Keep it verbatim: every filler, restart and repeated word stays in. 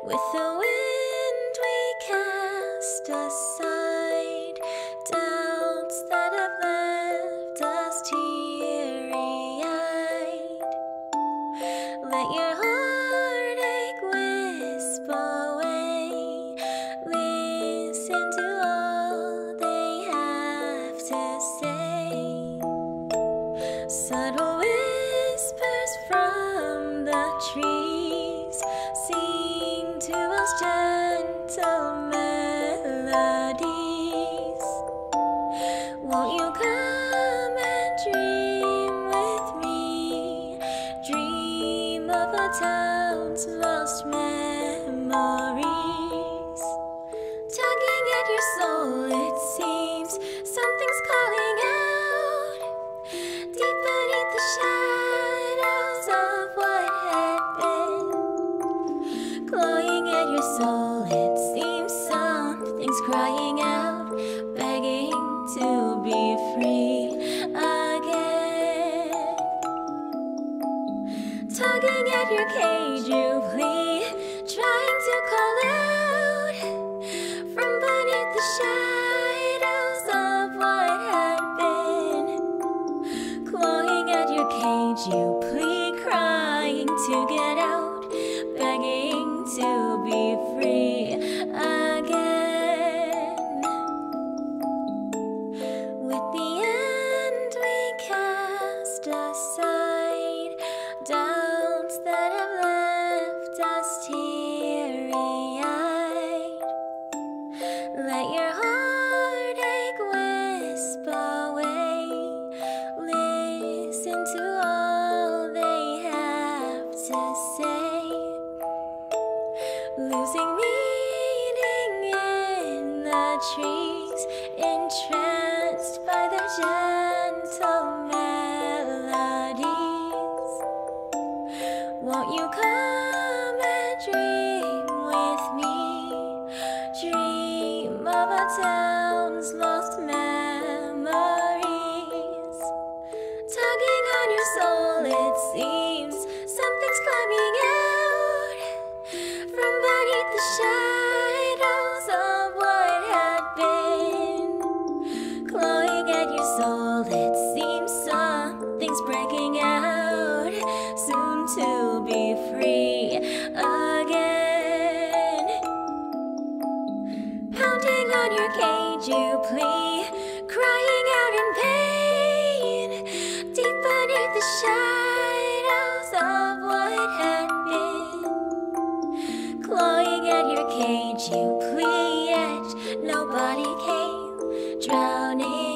With the wind we cast aside doubts that have left us teary-eyed. Let your heartache wisp away. Listen to all they have to say. Subtle whispers from the trees sing to us gentle melodies. Won't you come and dream with me? Dream of a town's lost memories. Tugging at your soul, it seems something's calling out. Deep beneath the shadows of what had been. Clawing at your soul, it seems something's crying out, begging to be free again. Tugging at your cage, you plead, trying to call out from beneath the shadows of what had been. Clawing at your cage, you plead, crying to get out, begging to be free again. With the end we cast aside doubts that have left us teary-eyed. Let your heartache wisp away. Listen to all they have to say. Losing meaning in the trees, entranced by their gentle melodies. Won't you come and dream with me? Dream of a town's lost memories. Tugging on your soul, it seems something's climbing out from beneath the shadows of what had been. Clawing at your soul, it seems something's breaking out, soon to be free again. Pounding on your cage, you plead, crying out in pain, deep beneath the shadows of what had been. Clawing at your cage, you plead, yet nobody came. Drowning